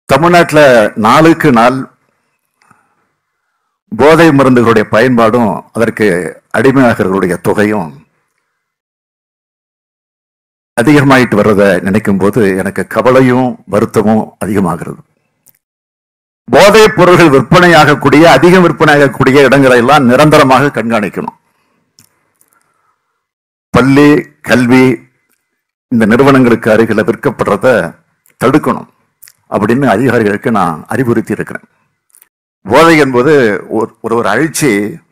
தமிழ்நாட்டில் நாளுக்கு நாள் போதை மருந்துகளுடைய பயன்பாடும் அதற்கு அடிமையாகிறவர்களுடைய தொகையும் அதிகமாயிட்டு வர்றதை நினைக்கும் போது எனக்கு கவலையும் வருத்தமும் அதிகமாகிறது. போதைப் பொருள்கள் விற்பனையாகக்கூடிய அதிகம் விற்பனையாகக்கூடிய இடங்களை எல்லாம் நிரந்தரமாக கண்காணிக்கணும். பள்ளி கல்வி இந்த நிறுவனங்களுக்கு அருகில் விற்கப்படுறத தடுக்கணும் அப்படின்னு அதிகாரிகளுக்கு நான் அறிவுறுத்தி இருக்கிறேன். போதை என்பது ஒரு அழிச்சி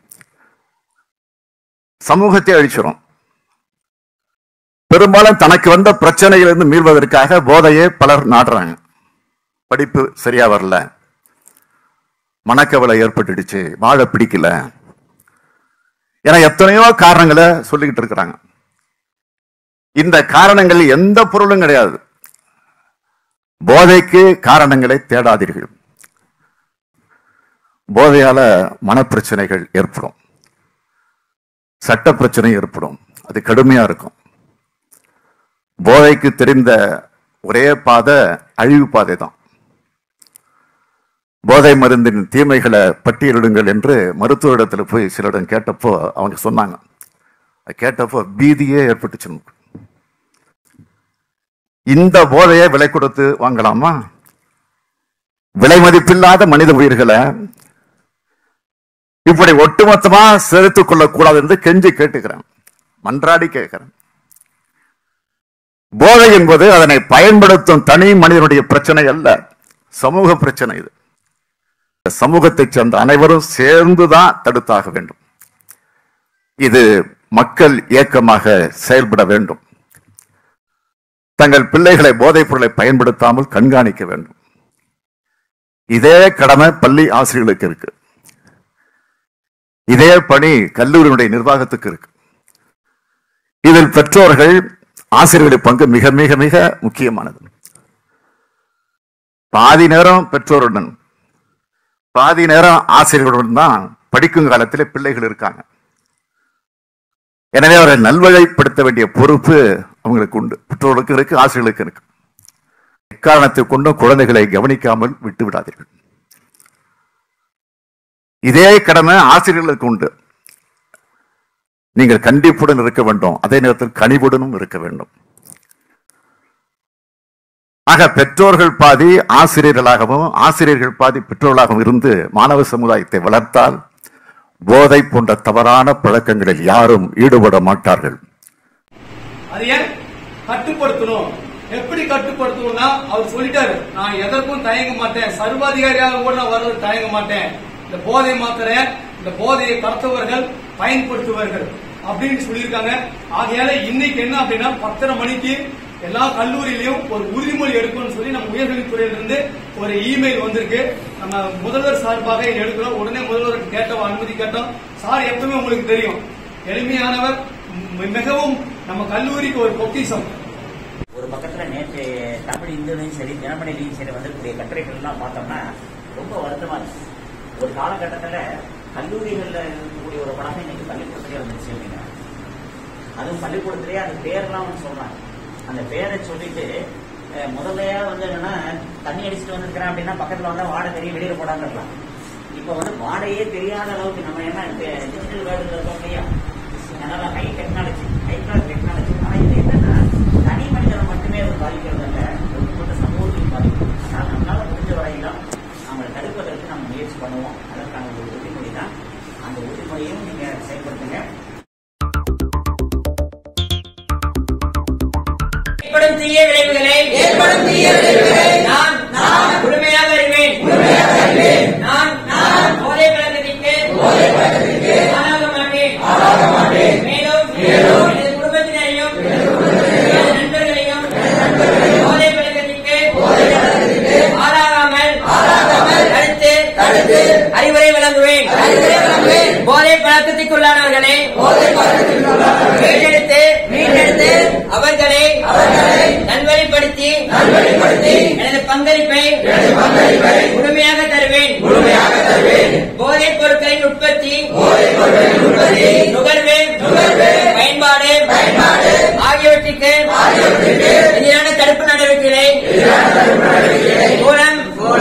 சமூகத்தை அழிச்சிடும். பெரும்பாலும் தனக்கு வந்த பிரச்சனையிலிருந்து மீள்வதற்காக போதையை பலர் நாடுறாங்க. படிப்பு சரியா வரல, மனக்கவலை ஏற்பட்டுடுச்சு, வாழ பிடிக்கல என எத்தனையோ காரணங்களை சொல்லிக்கிட்டு இருக்கிறாங்க. இந்த காரணங்கள் எந்த பொருளும் கிடையாது. போதைக்கு காரணங்களை தேடாதீர்கள். போதையால மனப்பிரச்சனைகள் ஏற்படும், சட்ட பிரச்சனை ஏற்படும், அது கடுமையா இருக்கும். போதைக்கு தெரிந்த ஒரே பாதை அழிவு பாதை தான். போதை மருந்தின் தீமைகளை பட்டியலிடுங்கள் என்று மருத்துவரிடத்துல போய் சிலரிடம் கேட்டப்போ அவங்க சொன்னாங்க. கேட்டப்போ பீதியே ஏற்பட்டுச்சு. இந்த போதையை விலை கொடுத்து வாங்கலாமா? விலை மதிப்பில்லாத மனித உயிர்களை இப்படி ஒட்டுமொத்தமா சேர்த்துக் கொள்ளக்கூடாது என்று கெஞ்சி கேட்டுக்கிறேன், மன்றாடி கேட்கிறேன். போதை என்பது அதனை பயன்படுத்தும் தனி மனிதனுடைய பிரச்சனை அல்ல, சமூக பிரச்சனை. இது சமூகத்தை சேர்ந்த அனைவரும் சேர்ந்துதான் தடுத்தாக வேண்டும். இது மக்கள் இயக்கமாக செயல்பட வேண்டும். தங்கள் பிள்ளைகளை போதைப் பொருளை பயன்படுத்தாமல் கண்காணிக்க வேண்டும். இதே கடமை பள்ளி ஆசிரியர்களுக்கு இருக்கு. இதே பணி கல்லூரியினுடைய நிர்வாகத்துக்கு இருக்கு. இதில் பெற்றோர்கள் ஆசிரியர்களுடைய பங்கு மிக மிக மிக முக்கியமானது. பாதி நேரம் பெற்றோருடன், பாதி நேரம் ஆசிரியர்களுடன் தான் படிக்கும் காலத்தில் பிள்ளைகள் இருக்காங்க. எனவே அவரை நல்வழிப்படுத்த வேண்டிய பொறுப்பு அவங்களுக்கு உண்டு. பெற்றோர்களுக்கு இருக்கு, ஆசிரியர்களுக்கு இருக்கு. எக்காரணத்தை கொண்டும் குழந்தைகளை கவனிக்காமல் விட்டு விடாதீர்கள். இதே கடமை ஆசிரியர்களுக்கு உண்டு. நீங்கள் கண்டிப்புடன் இருக்க வேண்டும், அதே நேரத்தில் கனிவுடனும் இருக்க வேண்டும். ஆக பெற்றோர்கள் பாதி ஆசிரியர்களாகவும் ஆசிரியர்கள் பாதி பெற்றோர்களாகவும் இருந்து மாணவ சமுதாயத்தை வளர்த்தால் போதை போன்ற தவறான பழக்கங்களில் யாரும் ஈடுபட மாட்டார்கள். கட்டுப்படுத்தணும். எப்படி கட்டுப்படுத்தணும்னா அவர் சொல்லிட்டாரு, நான் எதற்கும் தயங்க மாட்டேன், சர்வாதிகாரியாக கூட நான் வர்றது தயங்க மாட்டேன். இந்த போதை மாத்திரை, இந்த போதையை கடத்துவர்கள் பயன்படுத்துவார்கள் அப்படின்னு சொல்லியிருக்காங்க. ஆகையால இன்னைக்கு என்ன அப்படின்னா 10:30 மணிக்கு எல்லா கல்லூரியிலையும் ஒரு உறுதிமொழி எடுக்கணும்னு சொல்லி நம்ம உயர்கல்வித்துறையிலிருந்து ஒரு இமெயில் வந்திருக்கு. நம்ம முதல்வர் சார்பாக எடுக்கிறோம். உடனே முதல்வர் கேட்டோம், அனுமதி கேட்டோம். சார் எப்பவுமே உங்களுக்கு தெரியும், எளிமையானவர், மிகவும் நம்ம கல்லூரிக்கு ஒரு பொக்கிஷம். ஒரு பக்கத்துல நேற்று தமிழ் இந்துலையும் சரி தினமணிலையும் சரி வந்திருக்கூடிய கட்டுரைகள் எல்லாம் பார்த்தோம்னா ரொம்ப வருத்தமா இருக்கு. ஒரு காலகட்டத்துல கல்லூரிகள்ல இருக்கக்கூடிய ஒரு படம் இன்னைக்கு பள்ளிக்கூடத்திலே வந்துருச்சு அப்படின்னா, அதுவும் பள்ளிக்கூடத்திலேயே அந்த பேரெல்லாம் வந்து சொல்றாங்க. அந்த பேரை சொல்லிட்டு முதல்லையா வந்து என்னன்னா தண்ணி அடிச்சுட்டு வந்திருக்கிறேன் அப்படின்னா பக்கத்துல வந்தா வாடகை தெரியும், வெளியில போடாம இருக்கலாம். இப்ப வந்து வாடகையே தெரியாத அளவுக்கு நம்ம என்ன டிஜிட்டல் வேர்ல்டுல இருக்கோம் இல்லையா, அதனால ஹை டெக்னாலஜி. ஆனா இது என்னன்னா தனி மனிதனை மட்டுமே அது பாதிக்கிறது அல்ல, ஒட்டுமொத்த சமூகத்தையும் பாதிக்கும். அதனால நம்மளால முடிஞ்ச வரையிலும் அவங்களை தடுப்பதற்கு நம்ம முயற்சி பண்ணுவோம். அதற்கான ஒரு உறுதிமொழி தான். அந்த உறுதிமொழியும் நீங்க செயல்படுத்துங்க. ஏற்படும் தீய விளைவுகளை நான் முழுமையாக அறிவேன். நான் போதை பழக்கத்திற்கு ஆளாக மாட்டேன். மேலும் எனது குடும்பத்தினரையும் நண்பர்களையும் போதை பழக்கத்திற்கு ஆளாகாமல் தடுத்து அறிவுரை வழங்குவேன். போதை பழக்கத்திற்குள்ளானவர்களை மீட்டெடுத்து அவர்களை நல்வழிப்படுத்தி எனது பங்களிப்பை முழுமையாக தருவேன். போதைப் பொருட்களின் உற்பத்தி, நுகர்வு, பயன்பாடு ஆகியவற்றுக்கு எதிரான தடுப்பு நடவடிக்கைகளை மூலம்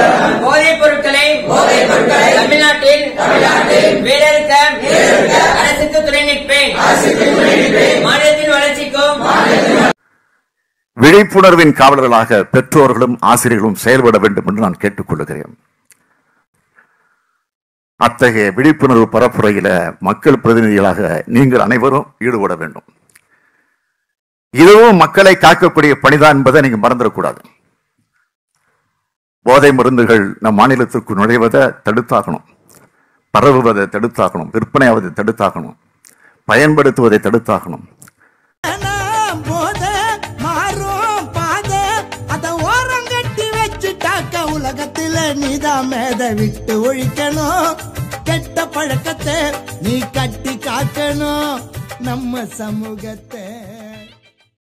மாநிலத்தின் வளர்ச்சிக்கும் விழிப்புணர்வின் காவலர்களாக பெற்றோர்களும் ஆசிரியர்களும் செயல்பட வேண்டும் என்று நான் கேட்டுக்கொள்கிறேன். அத்தகைய விழிப்புணர்வு பரப்புரையில மக்கள் பிரதிநிதிகளாக நீங்கள் அனைவரும் ஈடுபட வேண்டும். இதுவும் மக்களை காக்கக்கூடிய பணிதான் என்பதை நீங்க மறந்துடக்கூடாது. போதை மருந்துகள் நம் மாநிலத்திற்கு நுழைவதை தடுத்தாகணும், பரவுவதை தடுத்தாகணும், விற்பனையாவதை தடுத்தாகணும், பயன்படுத்துவதை தடுத்தாகணும். உலகத்தில நீதான் மேத விட்டு ஒழிக்கணும், கெட்ட பழக்கத்தை நீ கட்டி காக்கணும் நம்ம சமூகத்தை.